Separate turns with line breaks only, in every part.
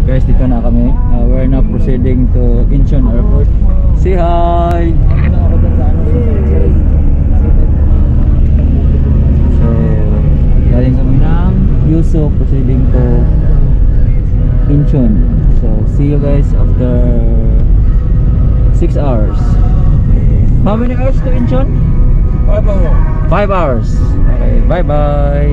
guys, dito na kami. We're now proceeding to Incheon Airport. Say hi! So, galing kami ng Yuso, proceeding to Incheon. So, see you guys after 6 hours. How many hours to Incheon?
5 hours.
5 hours. Okay, bye bye.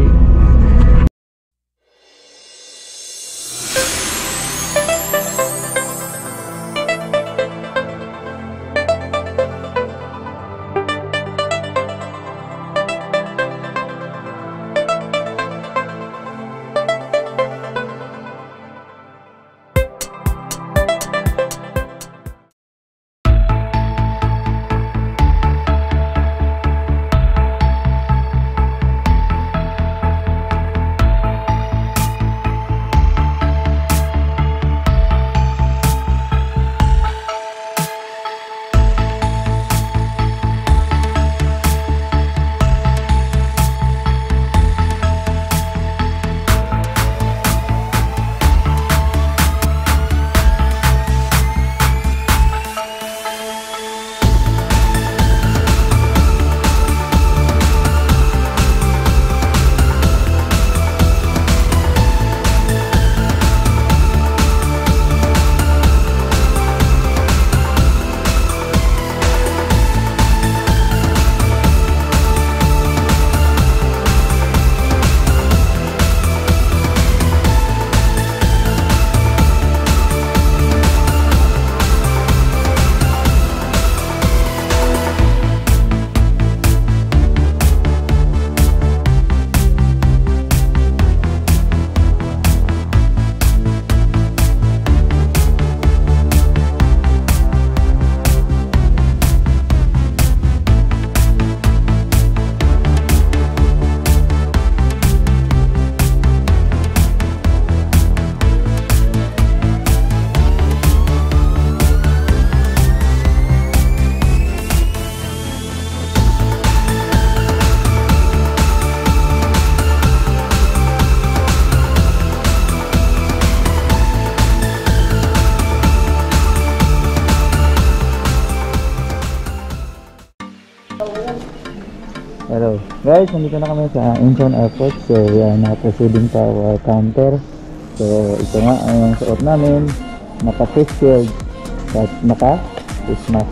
Hello guys, nandito na kami sa Incheon Airport. So we are now proceeding to our counter. So ito nga ang suot namin, naka face shield at naka face mask.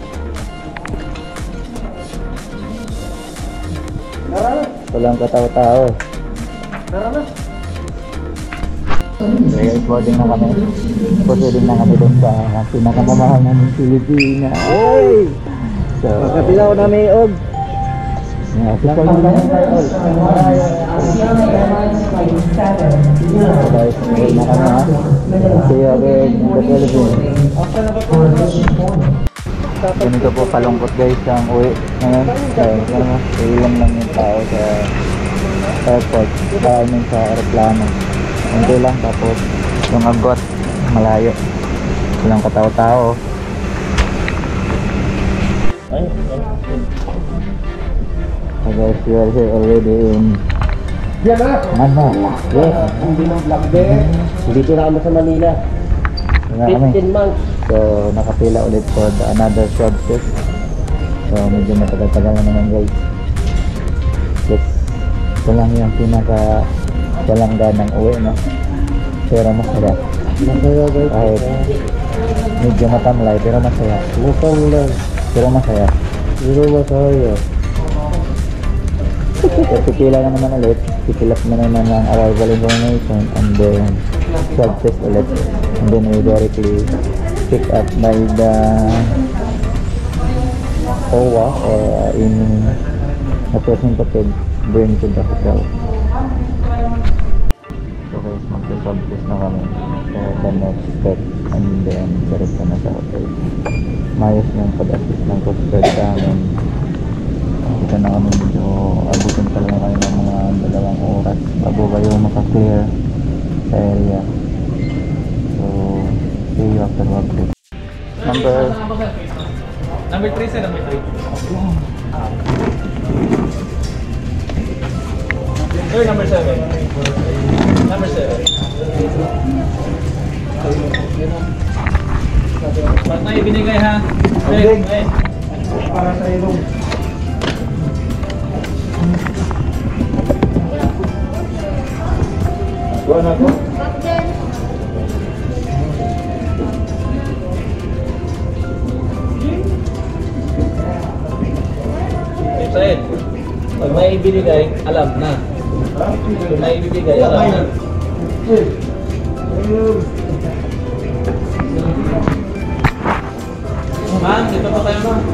Walang katao-tao. So boarding na kami. Proceeding na kami dun sa pinakamamahal namin Pilipinas. Hey! So pagkatilaw namin og so guys, okay na kami ha. See you again in the Philippines. Ganito po kalungkot guys ang uwi ngayon. Ilang lang yung tao sa airport, sa aeroplano. Hindi lang, tapos yung agot malayo, walang katao-tao. So guys, we are here already in Manila. Yes, hindi ng vlog there. Dito na kami sa Manila. 15 months. So nakapila ulit for another swab test. So medyo matagal-tagal na naman guys. Yes, ito lang yung pinaka walang ganang uwi, no? Pero masaya. Masaya guys. Kahit medyo matamlay pero masaya. Matamlay pero masaya. Pero masaya. So pipila na naman ulit, pipilap na naman ng arrival information and then swab test ulit, and then we directly pick up by the OWA or in representative bring to the hotel. So guys, mag-swab test na kami for the next step and then direct na sa hotel. Mayos yung pag-assist ng Coast Guard sa amin. Kita na kami medyo abutin pa lang kayo ng mga 2 oras bago kayo maka-clear sa area. So, see you after work. Number 3 sir, number 3. Sir, number 7. Number 7.
Ba't na ibinigay ha?
Okay. Para sa ilong. Buwan ako.
Sa'yo, pag may ibinigay, alam na. Pag may ibinigay, alam na. Ma'am, dito pa tayo ma'am.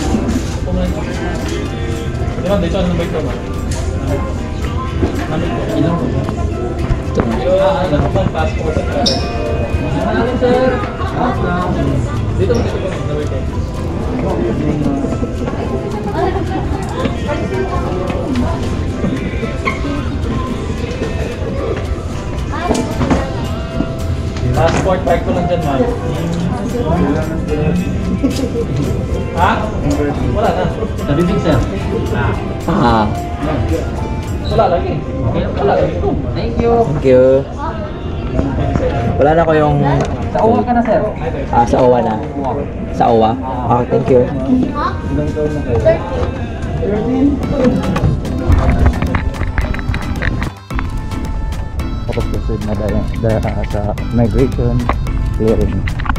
Di ba, dito ano ba ito ma'am? Namin po, ilang po. Yung ano po ma'am, pasok ko sa travel. Maraming sir. Dito mo, dito po, namin po. Passport bag ko lang dyan, ma'am. Ha? Wala na. Nabibig, sir. Wala lagi. Wala lagi. Thank you.
Thank you. Wala na ko yung...
Sa uwa ka na, sir.
Sa OWA na. Sa OWA? Okay, thank you.
Ilang taon na kayo? 13.
Tapos susunod na sa migration clearing.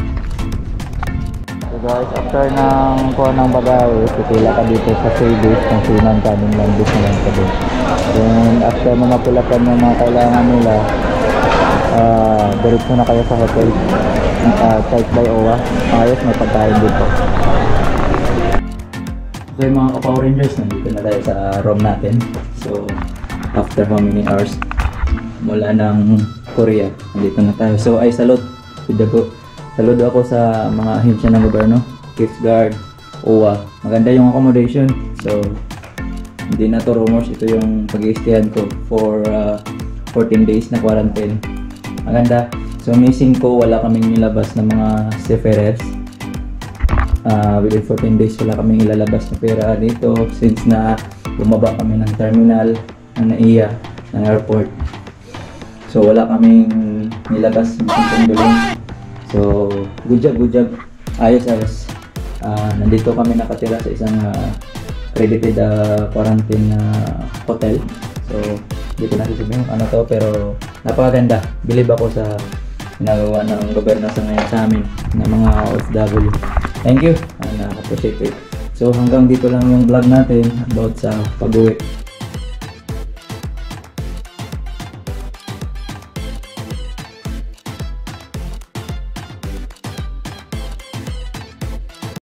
So guys, after ng kuha ng bagahe, pipila ka dito sa service kung sinang kaming language naman ka din. Then after mo mapulakan yung mga kailangan nila, diretso na kayo sa hotel. Check by OWA. Ayos, may pagkain dito. So yung mga Kapaw Rangers, nandito na tayo sa room natin. So after how many hours mula ng Korea, nandito na tayo. So ay salute. Saludo ako sa mga ahensya ng gobyerno, Coast Guard, OWA. Maganda yung accommodation. So hindi na to rumors, ito yung pag-i-stayan ko for 14 days na quarantine. Maganda. So missing ko, wala kaming nilabas ng mga seafarers. Within 14 days wala kaming ilalabas na pera dito since na bumaba kami ng terminal ng NAIA ng airport. So wala kaming nilabas ng dulong. So good job. Ayos. Nandito kami nakatira sa isang accredited quarantine hotel. So hindi ko nasasabihin ano to, pero napakaganda. Believe ako sa ginagawa ng gobyerno sa ngayon sa amin na mga OFW. Thank you, and appreciate it. So hanggang dito lang yung vlog natin about sa pag-uwi.